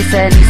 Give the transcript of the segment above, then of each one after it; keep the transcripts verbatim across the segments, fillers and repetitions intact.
sense.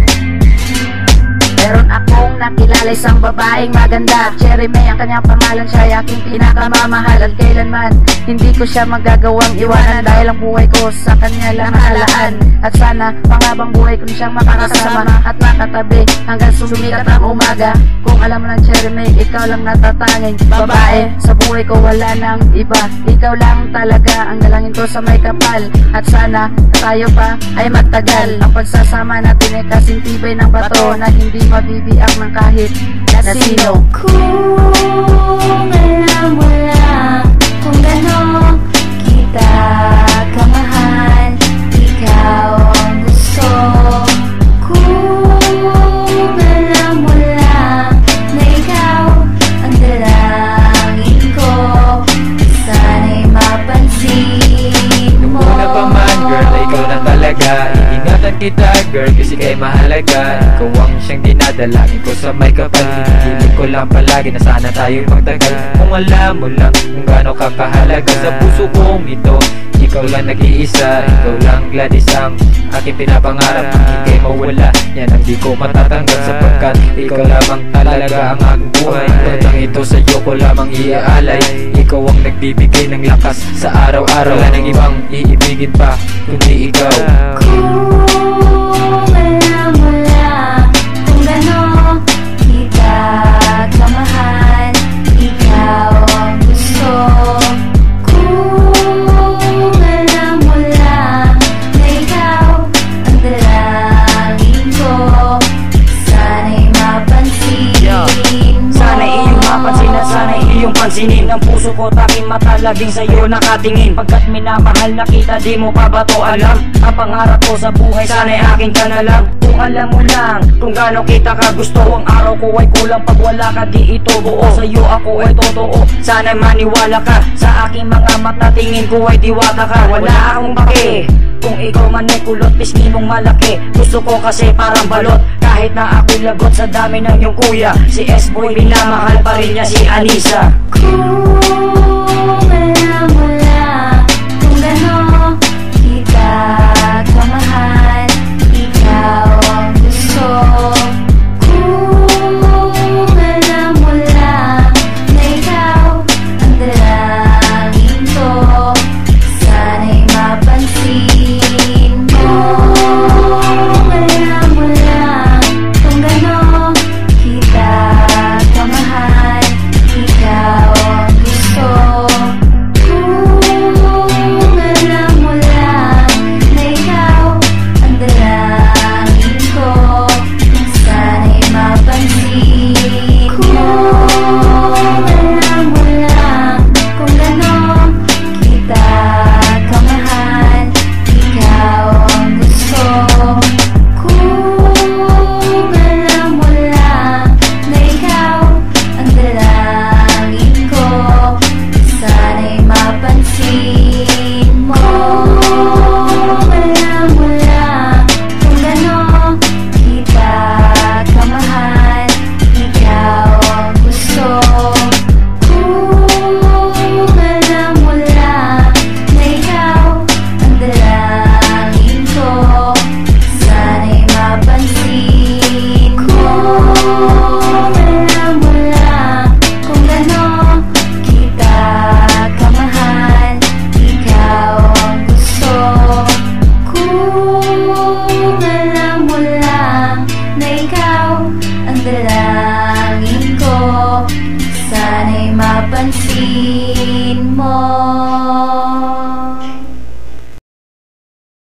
Meron akong nakilala isang babaeng maganda, Cherry May ang kanyang pangalan, siya ay aking pinakamamahal. At kailanman hindi ko siya magagawang iwanan, dahil ang buhay ko sa kanya lang nakalaan. At sana panghabang buhay ko siyang makakasama at makatabi hanggang sumikat ang umaga. Kung alam mo lang Cherry May, ikaw lang natatanging babae sa buhay ko, wala nang iba. Ikaw lang talaga ang dalangin ko sa may kapal. At sana tayo pa ay magtagal. Ang pagsasama natin ay kasing tibay ng bato na hindi mabibiyak ng kahit na sino. Kung alam mo lang kung gano'n kita kamahal, ikaw ang gusto. Kung alam mo lang na ikaw ang dalangin ko, sana'y mapansin mo. Una pa man girl, ikaw na talaga. Iingatan kita girl kasi kay mahalaga. Ikaw ang siyang dinadalangin ko sa may kapal. Hinihiling ko lang palagi na sana tayo'y magtagal. Kung alam mo lang kung gaano ka kahalaga sa puso kong ito, ikaw lang nag-iisa, ikaw lang Gladys ang aking pinapangarap. Kung hindi mawala, yan ang di ko matatanggal, sapagkat ikaw lamang talaga ang aking buhay. Tandang ito sa'yo ko lamang iaalay. Ikaw ang nagbibigay ng lakas sa araw-araw. Wala nang ibang iibigin pa kundi ikaw. Kung alam mo lang kung gano'n kita kamahal, ikaw ang gusto. Kung alam mo lang na ikaw ang dalangin ko, sana'y mapansin mo. Sana'y iyong mapansin at sana'y iyong pansinin. Ang puso ko taking mata laging sa'yo nakatingin, pagkat minamahal na kita, di mo pa ba to alam? Ang pangarap ko sa buhay, sana'y akin ka na lang. Kung alam mo lang kung gaano kita ka gusto, ang araw ko ay kulang pag wala ka, di ito buo. Sa'yo ako ay totoo, sana'y maniwala ka. Sa aking mga mata, tingin ko ay diwata ka. Wala akong pake kung ikaw man ay kulot, pisngi mong malaki. Gusto ko kasi parang balot, kahit na ako'y lagot sa dami ng iyong kuya. Si S-Boy, minamahal pa rin niya si Anissa. Kung alam mo lang kung gano'n kita kamahal, ikaw ang gusto. Kung alam mo lang na ikaw ang dalangin ko, sana'y mapansin mo. Kung alam mo lang kung gano'n kita kamahal, ikaw ang gusto. Kung alam mo lang na ikaw ang dalangin ko, sana'y mapansin mo. Kung alam mo lang kung gano'n kita kamahal, ikaw ang gusto. Kung alam mo lang na ikaw ang dalangin ko, sana'y mapansin mo. Kung alam mo lang kung gano'n kita kamahal, ikaw ang gusto. Kung alam mo lang na ikaw ang dalangin ko, sana'y mapansin mo. Kung alam mo lang kung gano'n kita kamahal, ikaw ang gusto. Kung alam mo lang na ikaw ang dalangin ko, sana'y mapansin mo.